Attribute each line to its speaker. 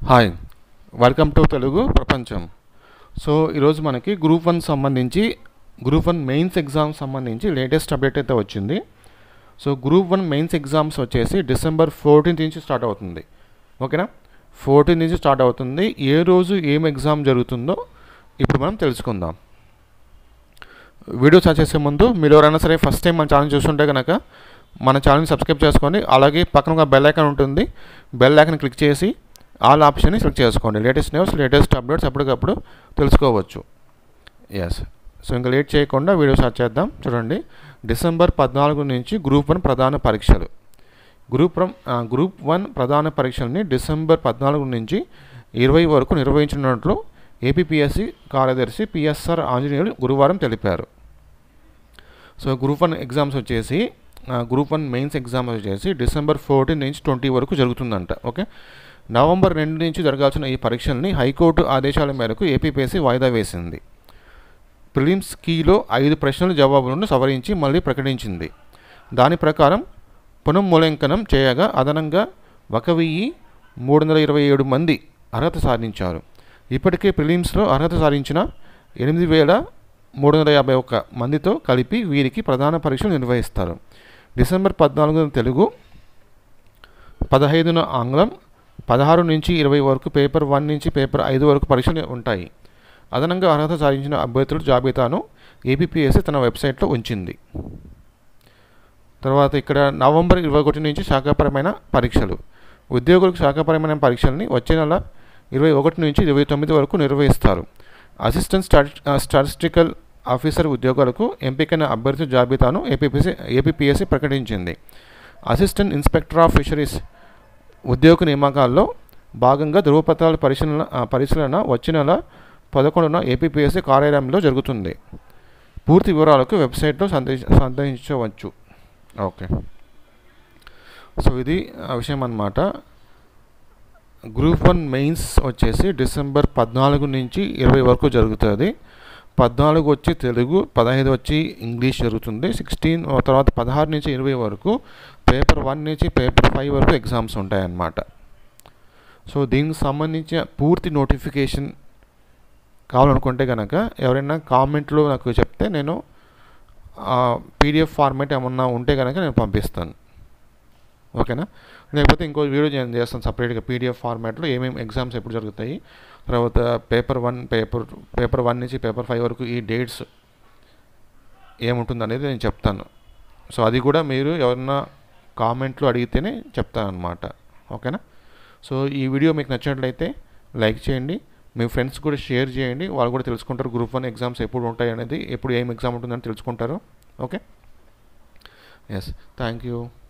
Speaker 1: Hi, welcome to Telugu ప్రపంచం. So ఈరోజు మనకి గ్రూప్ 1 సంబంధించి గ్రూప్ 1 మెయిన్స్ ఎగ్జామ్ సంబంధించి లేటెస్ట్ అప్డేట్ అయితే వచ్చింది. సో గ్రూప్ 1 మెయిన్స్ ఎగ్జామ్స్ వచ్చేసి డిసెంబర్ 14 నుంచి స్టార్ట్ అవుతుంది. ఓకేనా, 14 నుంచి స్టార్ట్ అవుతుంది. ఏ రోజు ఏం ఎగ్జామ్ జరుగుతుందో ఇప్పుడు మనం తెలుసుకుందాం. వీడియో స్టార్ట్ చేసే ముందు మీరు ఎవరైనా సరే ఫస్ట్ టైం మన ఛానల్ చూస్తుంటే కనుక మన ఛానల్ని సబ్స్క్రైబ్ చేసుకోండి. అలాగే పక్కన ఒక బెల్ ఐకాన్ ఉంటుంది, బెల్ ఐకాన్ క్లిక్ చేసి ఆల్ ఆప్షన్ని సెలెక్ట్ చేసుకోండి. లేటెస్ట్ న్యూస్, లేటెస్ట్ అప్డేట్స్ అప్పటికప్పుడు తెలుసుకోవచ్చు. ఎస్, సో ఇంకా లేట్ చేయకుండా వీడియో స్టార్ట్ చేద్దాం. చూడండి, డిసెంబర్ 14 నుంచి గ్రూప్ 1 ప్రధాన పరీక్షలు. గ్రూప్ 1 ప్రధాన పరీక్షల్ని డిసెంబర్ 14 నుంచి 20 వరకు నిర్వహించనున్నట్లు ఏపీపీఎస్సీ కార్యదర్శి పిఎస్ఆర్ ఆంజనేయులు గురువారం తెలిపారు. సో గ్రూప్ 1 ఎగ్జామ్స్ వచ్చేసి గ్రూప్ 1 మెయిన్స్ ఎగ్జామ్స్ వచ్చేసి డిసెంబర్ 14 నుంచి 20 వరకు జరుగుతుందంట. ఓకే, నవంబర్ 2 నుంచి జరగాల్సిన ఈ పరీక్షల్ని హైకోర్టు ఆదేశాల మేరకు ఏపీపీఎస్సీ వాయిదా వేసింది. ప్రిలిమ్స్ కీలో 5 ప్రశ్నల జవాబులను సవరించి మళ్ళీ ప్రకటించింది. దాని ప్రకారం పునఃమూల్యాంకనం చేయగా అదనంగా 1,327 మంది అర్హత సాధించారు. ఇప్పటికే ప్రిలిమ్స్లో అర్హత సాధించిన 8,351 మందితో కలిపి వీరికి ప్రధాన పరీక్షలు నిర్వహిస్తారు. డిసెంబర్ 14 తెలుగు, 15 ఆంగ్లం, 16 నుంచి 20 వరకు పేపర్ 1 నుంచి పేపర్ 5 వరకు పరీక్షలు ఉంటాయి. అదనంగా అర్హత సాధించిన అభ్యర్థుల జాబితాను ఏపీపీఎస్సీ తన వెబ్సైట్లో ఉంచింది. తర్వాత ఇక్కడ నవంబర్ 21 నుంచి శాఖాపరమైన పరీక్షలు. ఉద్యోగులకు శాఖాపరమైన పరీక్షల్ని వచ్చే నెల 21 నుంచి 29 వరకు నిర్వహిస్తారు. అసిస్టెంట్ స్టాటిస్టికల్ ఆఫీసర్ ఉద్యోగాలకు ఎంపికైన అభ్యర్థుల జాబితాను ఏపీపీఎస్సీ ప్రకటించింది. అసిస్టెంట్ ఇన్స్పెక్టర్ ఆఫ్ ఫిషరీస్ ఉద్యోగ నియామకాల్లో భాగంగా ధృవపత్రాల పరిశీలన వచ్చే నెల 11న ఏపీపీఎస్సీ కార్యాలయంలో జరుగుతుంది. పూర్తి వివరాలకు వెబ్సైట్లో సందర్శించవచ్చు. ఓకే, సో ఇది విషయం అన్నమాట. గ్రూప్ 1 మెయిన్స్ వచ్చేసి డిసెంబర్ 14 నుంచి 20 వరకు జరుగుతుంది. 14 వచ్చి తెలుగు, 15 వచ్చి ఇంగ్లీష్ జరుగుతుంది. 16 తర్వాత 16 నుంచి 20 వరకు పేపర్ 1 నుంచి పేపర్ 5 వరకు ఎగ్జామ్స్ ఉంటాయన్నమాట. సో దీనికి సంబంధించిన పూర్తి నోటిఫికేషన్ కావాలనుకుంటే కనుక ఎవరైనా కామెంట్లో నాకు చెప్తే నేను పీడిఎఫ్ ఫార్మాట్ ఏమన్నా ఉంటే కనుక నేను పంపిస్తాను. ఓకేనా, లేకపోతే ఇంకో వీడియో నేను చేస్తాను సపరేట్గా పీడిఎఫ్ ఫార్మాట్లో ఏమేమి ఎగ్జామ్స్ ఎప్పుడు జరుగుతాయి, తర్వాత పేపర్ 1 నుంచి పేపర్ 5 వరకు ఈ డేట్స్ ఏముంటుంది అనేది నేను చెప్తాను. సో అది కూడా మీరు ఎవరన్నా కామెంట్లో అడిగితేనే చెప్తాను అనమాట. ఓకేనా, సో ఈ వీడియో మీకు నచ్చినట్లయితే లైక్ చేయండి, మీ ఫ్రెండ్స్ కూడా షేర్ చేయండి. వాళ్ళు కూడా తెలుసుకుంటారు గ్రూప్ 1 ఎగ్జామ్స్ ఎప్పుడు ఉంటాయి అనేది, ఎప్పుడు ఏం ఎగ్జామ్ ఉంటుందని తెలుసుకుంటారు. Okay, yes, thank you.